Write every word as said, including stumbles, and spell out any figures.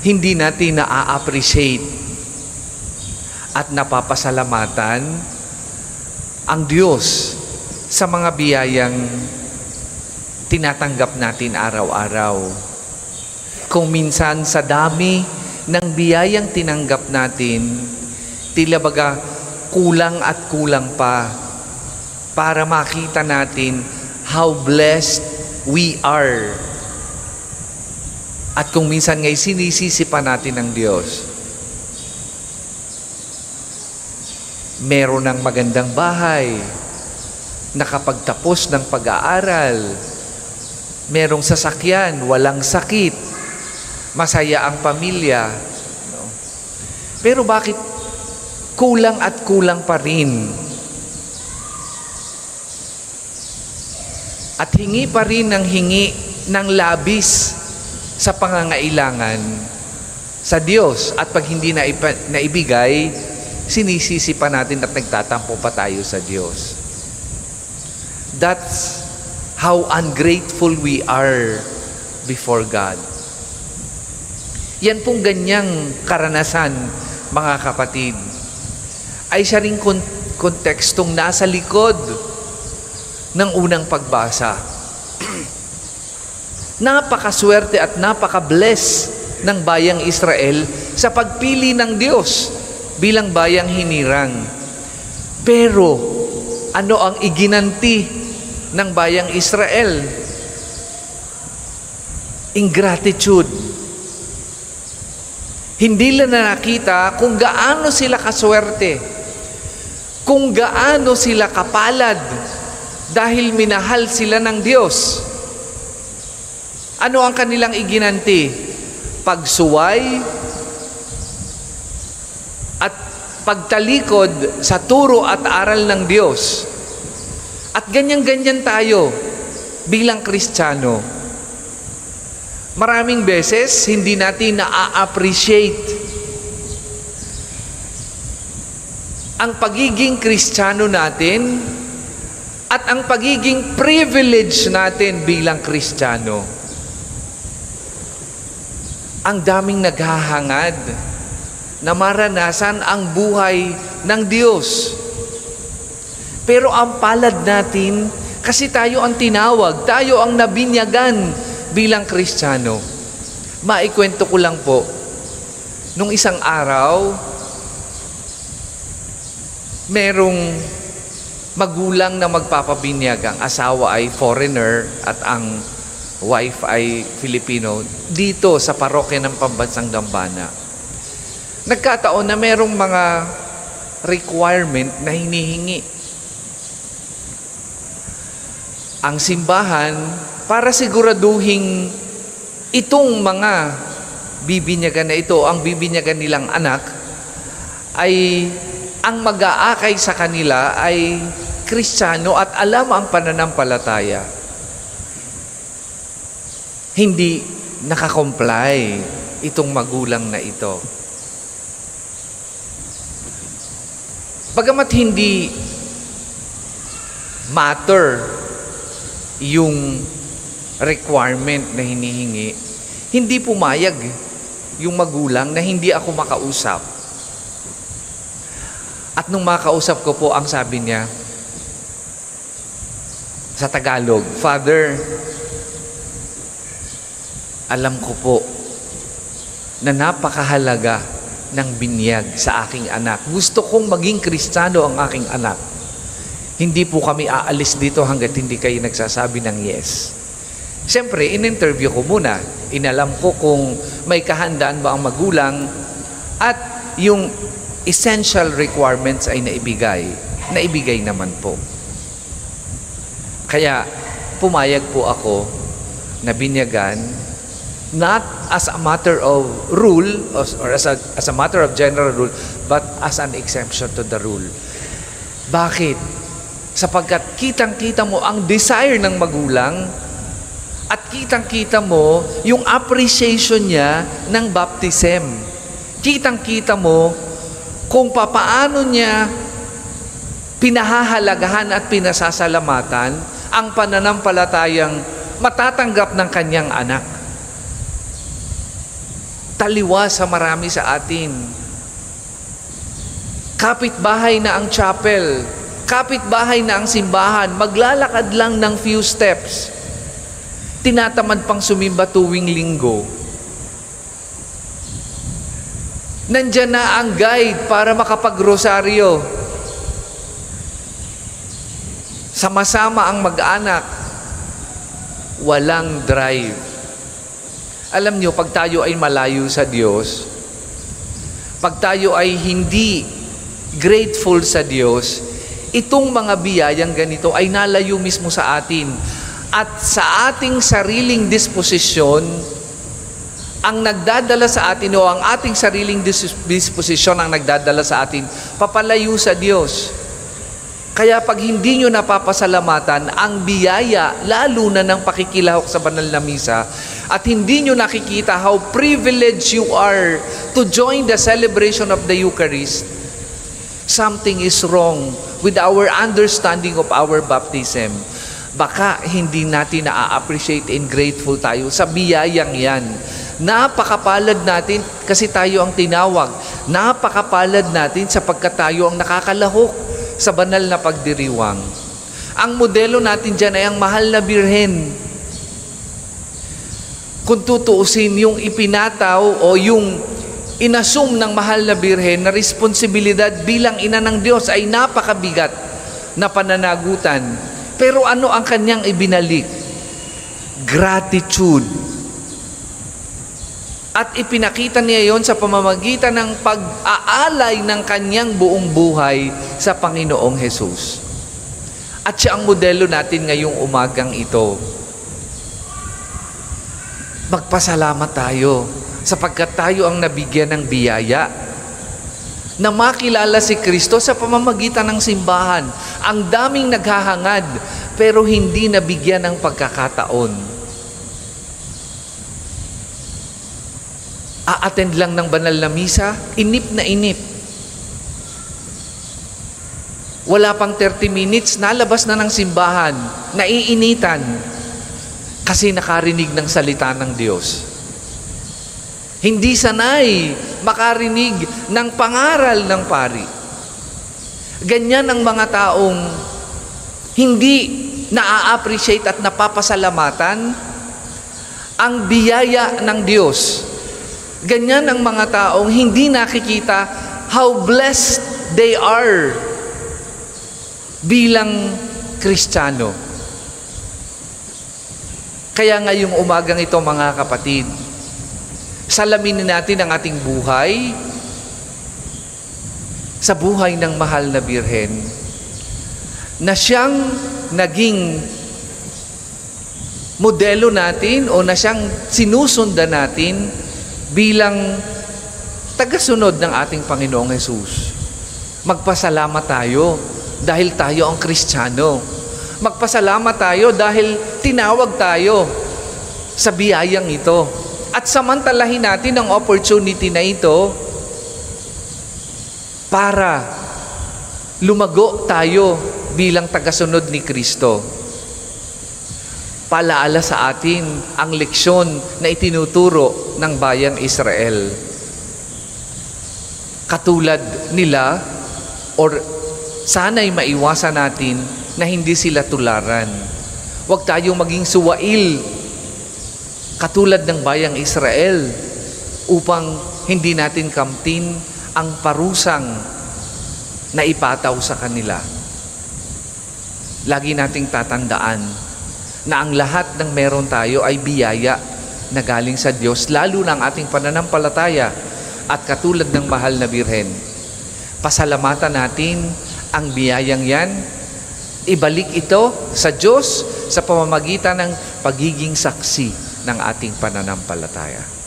hindi natin na-appreciate at napapasalamatan ang Diyos sa mga biyayang tinatanggap natin araw-araw. Kung minsan sa dami ng biyayang tinanggap natin, tila baga kulang at kulang pa para makita natin how blessed we are. At kung minsan nga'y sinisisi pa natin ng Diyos, meron ng magandang bahay, nakapagtapos ng pag-aaral, merong sasakyan, walang sakit, masaya ang pamilya. No? Pero bakit kulang at kulang pa rin? At hingi pa rin ng hingi ng labis sa pangangailangan sa Diyos. At pag hindi na naibigay, sinisisi pa natin at nagtatampo pa tayo sa Diyos. That's how ungrateful we are before God. Yan pong ganyang karanasan, mga kapatid, ay siya ring kontekstong nasa likod ng unang pagbasa. Napakaswerte at napaka-bless ng bayang Israel sa pagpili ng Diyos bilang bayang hinirang. Pero ano ang iginanti ng bayang Israel? Ingratitude. Hindi lang na nakita kung gaano sila kaswerte, kung gaano sila kapalad dahil minahal sila ng Diyos. Ano ang kanilang iginanti? Pagsuway at pagtalikod sa turo at aral ng Diyos. At ganyan-ganyan tayo bilang Kristiyano. Maraming beses, hindi natin na-appreciate ang pagiging Kristiyano natin at ang pagiging privilege natin bilang Kristiyano. Ang daming naghahangad na maranasan ang buhay ng Diyos. Pero ang palad natin, kasi tayo ang tinawag, tayo ang nabinyagan bilang Kristiyano. Maikwento ko lang po, nung isang araw, merong magulang na magpapabinyag. Ang asawa ay foreigner at ang wife ay Filipino, dito sa parokya ng Pambansang Dambana. Nagkataon na merong mga requirement na hinihingi ang simbahan para siguraduhin itong mga bibinyagan na ito, ang bibinyagan nilang anak, ay ang mag-aakay sa kanila ay Kristiyano at alam ang pananampalataya. Hindi nakakomply itong magulang na ito. Bagamat hindi matter yung requirement na hinihingi, hindi pumayag yung magulang na hindi ako makausap. At nung makausap ko po, ang sabi niya sa Tagalog, "Father, alam ko po na napakahalaga ng binyag sa aking anak. Gusto kong maging Kristiyano ang aking anak. Hindi po kami aalis dito hanggat hindi kayo nagsasabi ng yes." Siyempre, in-interview ko muna. Inalam ko kung may kahandaan ba ang magulang at yung essential requirements ay naibigay. Naibigay naman po. Kaya pumayag po ako na binyagan, not as a matter of rule or as a, as a matter of general rule, but as an exemption to the rule. Bakit? Sapagkat kitang-kita mo ang desire ng magulang at kitang-kita mo yung appreciation niya ng baptism. Kitang-kita mo kung papaano niya pinahahalagahan at pinasasalamatan ang pananampalatayang matatanggap ng kanyang anak. taliwas sa marami sa atin. Kapitbahay na ang chapel, kapitbahay na ang simbahan, maglalakad lang ng few steps. Tinatamad pang sumimba tuwing linggo. Nandyan na ang guide para makapag-rosaryo. Sama-sama ang mag-anak. Walang drive. Alam nyo, pag tayo ay malayo sa Diyos, pag tayo ay hindi grateful sa Diyos, itong mga biyayang ganito ay nalayo mismo sa atin. At sa ating sariling disposisyon, ang nagdadala sa atin o ang ating sariling disposisyon ang nagdadala sa atin, papalayo sa Diyos. Kaya pag hindi nyo napapasalamatan ang biyaya, lalo na ng pakikilahok sa banal na misa, at hindi nyo nakikita how privileged you are to join the celebration of the Eucharist, something is wrong with our understanding of our baptism. Baka hindi natin na-appreciate and grateful tayo sa biyayang yan. Napakapalad natin kasi tayo ang tinawag. Napakapalad natin sapagkat tayo ang nakakalahok sa banal na pagdiriwang. Ang modelo natin dyan ay ang mahal na birhen. Kung tutuusin yung ipinataw o yung inassume ng mahal na birhen na responsibilidad bilang ina ng Diyos ay napakabigat na pananagutan. Pero ano ang kanyang ibinalik? Gratitude. At ipinakita niya yon sa pamamagitan ng pag-aalay ng kanyang buong buhay sa Panginoong Hesus. At siya ang modelo natin ngayong umagang ito. Magpasalamat tayo sapagkat tayo ang nabigyan ng biyaya na makilala si Kristo sa pamamagitan ng simbahan. Ang daming naghahangad pero hindi nabigyan ng pagkakataon. A-attend lang ng banal na misa, inip na inip. Wala pang thirty minutes, nalabas na ng simbahan, naiinitan, kasi nakarinig ng salita ng Diyos. Hindi sanay makarinig ng pangaral ng pari. Ganyan ang mga taong hindi na-appreciate at napapasalamatan ang biyaya ng Diyos. Ganyan ang mga taong hindi nakikita how blessed they are bilang Kristiyano. Kaya ngayong umagang ito, mga kapatid, salaminin natin ang ating buhay sa buhay ng mahal na birhen na siyang naging modelo natin o na siyang sinusundan natin bilang tagasunod ng ating Panginoong Hesus. Magpasalamat tayo dahil tayo ang Kristiyano. Magpasalamat tayo dahil tinawag tayo sa biyayang ito. At samantalahin natin ang opportunity na ito para lumago tayo bilang tagasunod ni Kristo. Palaala sa atin ang leksyon na itinuturo ng bayang Israel. Katulad nila, or sana'y maiwasan natin na hindi sila tularan. Huwag tayong maging suwail katulad ng bayang Israel upang hindi natin kamtin ang parusang na ipataw sa kanila. Lagi nating tatandaan na ang lahat ng meron tayo ay biyaya na galing sa Diyos, lalo na ang ating pananampalataya at katulad ng mahal na birhen. Pasalamatan natin ang biyayang yan, ibalik ito sa Diyos sa pamamagitan ng pagiging saksi ng ating pananampalataya.